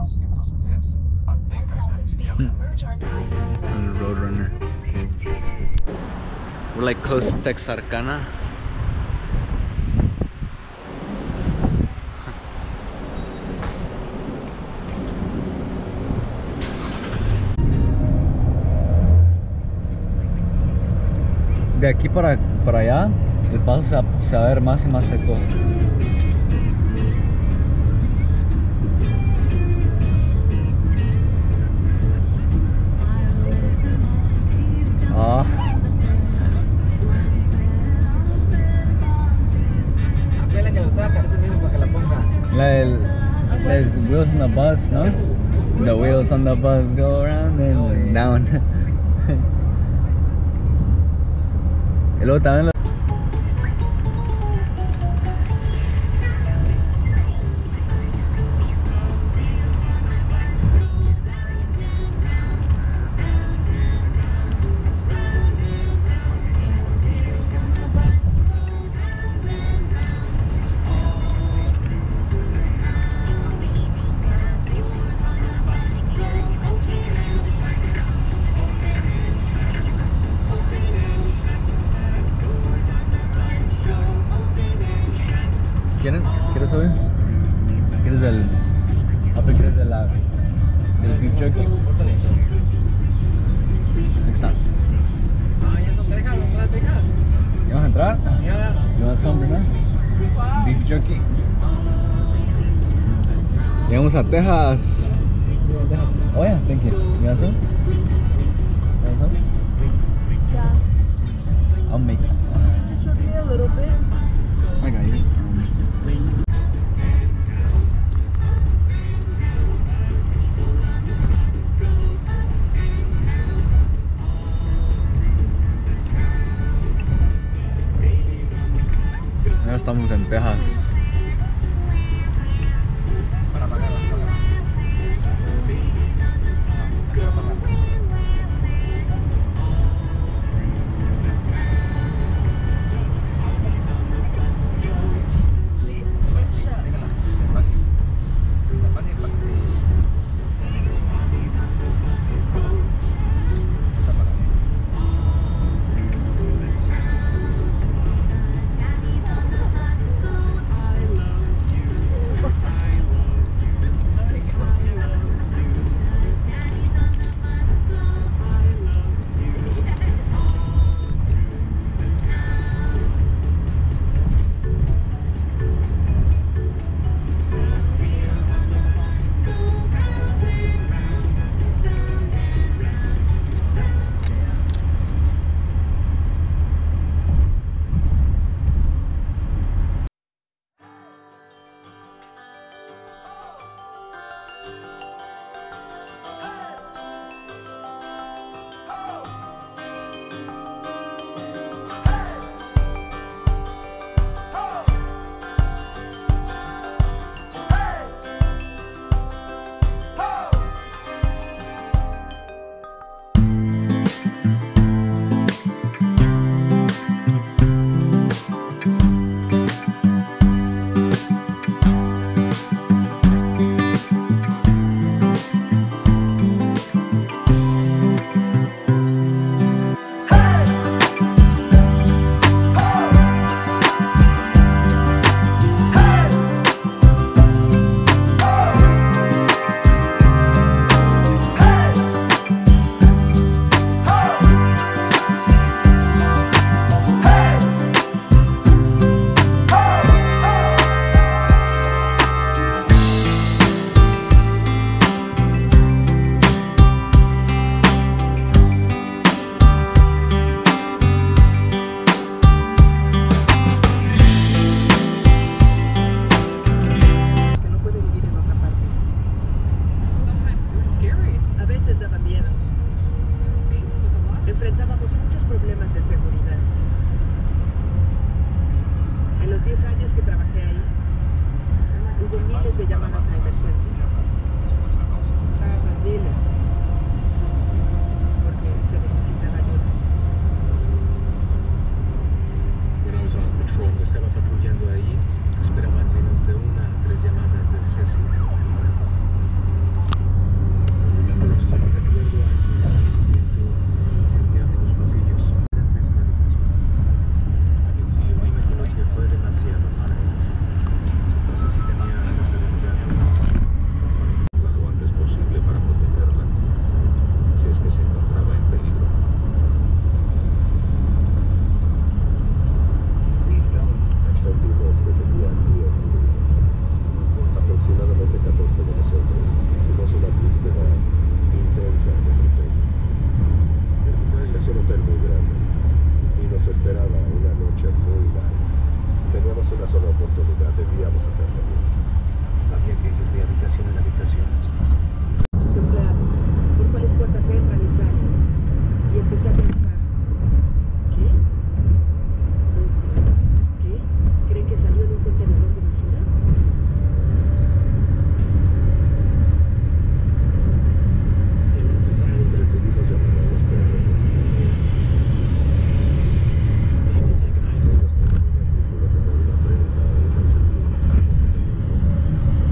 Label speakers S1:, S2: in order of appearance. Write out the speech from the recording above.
S1: Roadrunner. We're like close to Texarkana. De aquí para allá, el paso se va a ver más y más seco. Ah.
S2: Aquí es la que lo toca, ahorita mismo para que la ponga.
S1: There's wheels on the bus, no? The wheels on the bus go around and down. Y luego también ¿Quieres subir? ¿Quieres del beef jerky? Exacto.
S2: Ah, ya no te dejas, no te dejas.
S1: ¿Ya vamos a entrar?
S2: Ya.
S1: ¿You want some primero? Beef jerky. Llegamos a Texas. Oh yeah, thank you. You want some? You want some?
S3: Yeah.
S1: I'll make it.
S3: Just rub me a little bit.
S1: I got you. Ya estamos en Texas.
S2: Para pagar las cosas.
S4: Enfrentábamos muchos problemas de seguridad. En los 10 años que trabajé ahí, hubo miles de llamadas a emergencias. Diles, porque se necesitan ayuda.
S5: When I was on patrol, estaba patrullando ahí, esperaban menos de 1 a 3 llamadas del CESI. hacerlo bien. Había que ir de habitación en habitación.